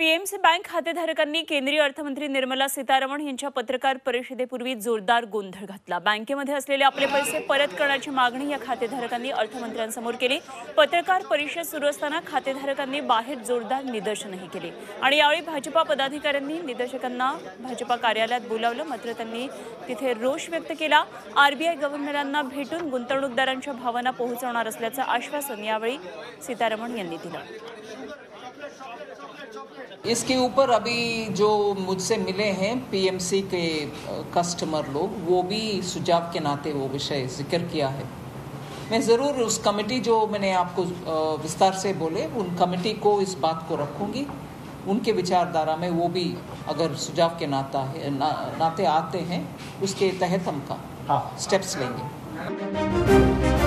PMC bank खातेधारकांनी केंद्रीय अर्थमंत्री निर्मला सीतारमण यांच्या पत्रकार परिषदेपूर्वी जोरदार गोंधळ घातला। बँकेमध्ये असलेले आपले पैसे परत करण्याची मागणी या खातेधारकांनी अर्थमंत्र्यांसमोर केली। पत्रकार परिषद सुरू असताना खातेधारकांनी बाहेर जोरदार निदर्शनही केली आणि यावेळी भाजपा पदाधिकाऱ्यांनी निदर्शकांना भाजपा कार्यालयात बोलावलं, मात्र त्यांनी तिथे रोष व्यक्त केला। आरबीआय गव्हर्नरांना भेटून गुंतवणूकदारांच्या भावना पोहोचवणार असल्याचं आश्वासन यावेळी सीतारमण यांनी दिलं। इसके ऊपर अभी जो मुझसे मिले हैं पीएमसी के कस्टमर लोग, वो भी सुझाव के नाते वो विषय जिक्र किया है। मैं ज़रूर उस कमेटी जो मैंने आपको विस्तार से बोले, उन कमेटी को इस बात को रखूँगी। उनके विचारधारा में वो भी अगर सुझाव के नाते आते हैं, उसके तहत हम स्टेप्स लेंगे।